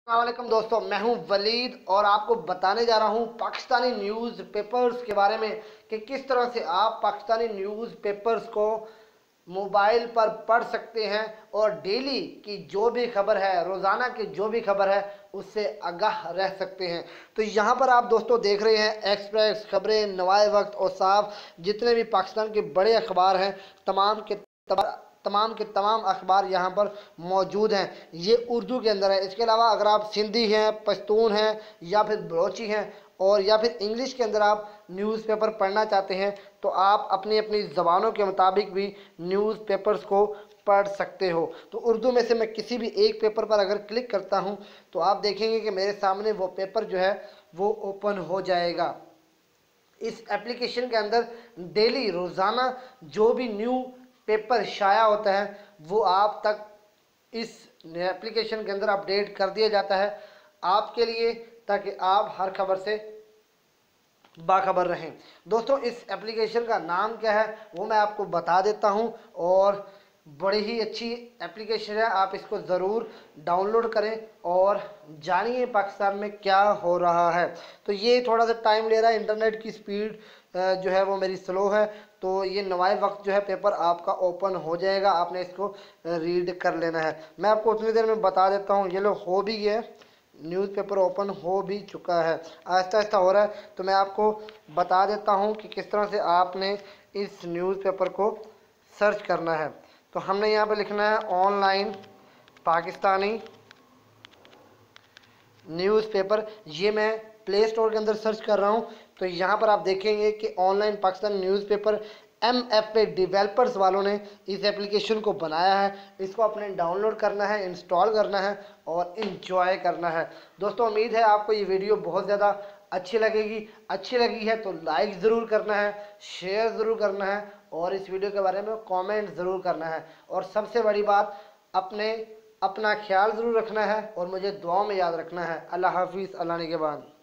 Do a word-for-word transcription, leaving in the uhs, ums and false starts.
अस्सलाम वालेकुम दोस्तों, मैं हूं वलीद और आपको बताने जा रहा हूं पाकिस्तानी न्यूज़ पेपर्स के बारे में कि किस तरह से आप पाकिस्तानी न्यूज़ पेपर्स को मोबाइल पर पढ़ सकते हैं और डेली की जो भी खबर है, रोज़ाना की जो भी खबर है, उससे आगाह रह सकते हैं। तो यहाँ पर आप दोस्तों देख रहे हैं एक्सप्रेस, खबरें, नवाए वक्त और साफ, जितने भी पाकिस्तान के बड़े अखबार हैं, तमाम के तमाम के तमाम अखबार यहाँ पर मौजूद हैं। ये उर्दू के अंदर है। इसके अलावा अगर आप सिंधी हैं, पश्तून हैं या फिर बलोची हैं और या फिर इंग्लिश के अंदर आप न्यूज़पेपर पढ़ना चाहते हैं तो आप अपनी अपनी ज़बानों के मुताबिक भी न्यूज़पेपर्स को पढ़ सकते हो। तो उर्दू में से मैं किसी भी एक पेपर पर अगर क्लिक करता हूँ तो आप देखेंगे कि मेरे सामने वो पेपर जो है वो ओपन हो जाएगा। इस एप्लीकेशन के अंदर डेली रोज़ाना जो भी न्यू पेपर शाया होता है वो आप तक इस एप्लीकेशन के अंदर अपडेट कर दिया जाता है आपके लिए, ताकि आप हर खबर से बाखबर रहें। दोस्तों, इस एप्लीकेशन का नाम क्या है वो मैं आपको बता देता हूं और बड़ी ही अच्छी एप्लीकेशन है। आप इसको ज़रूर डाउनलोड करें और जानिए पाकिस्तान में क्या हो रहा है। तो ये थोड़ा सा टाइम ले रहा है, इंटरनेट की स्पीड जो है वो मेरी स्लो है। तो ये नवाए वक्त जो है पेपर आपका ओपन हो जाएगा, आपने इसको रीड कर लेना है। मैं आपको उतनी देर में बता देता हूँ। ये लो हो भी गया, न्यूज़पेपर ओपन हो भी चुका है, आहिस्ता आहिस्ता हो रहा है। तो मैं आपको बता देता हूँ कि किस तरह से आपने इस न्यूज़पेपर को सर्च करना है। तो हमने यहाँ पे लिखना है ऑनलाइन पाकिस्तानी न्यूज़पेपर। ये मैं प्ले स्टोर के अंदर सर्च कर रहा हूँ। तो यहाँ पर आप देखेंगे कि online Pakistani newspaper M F A developers वालों ने इस एप्लीकेशन को बनाया है। इसको अपने डाउनलोड करना है, इंस्टॉल करना है और इंजॉय करना है। दोस्तों, उम्मीद है आपको ये वीडियो बहुत ज़्यादा अच्छी लगेगी। अच्छी लगी है तो लाइक ज़रूर करना है, शेयर ज़रूर करना है और इस वीडियो के बारे में कमेंट ज़रूर करना है। और सबसे बड़ी बात, अपने अपना ख्याल ज़रूर रखना है और मुझे दुआओं में याद रखना है। अल्लाह हाफिज़, अल्लाह ने के बाद।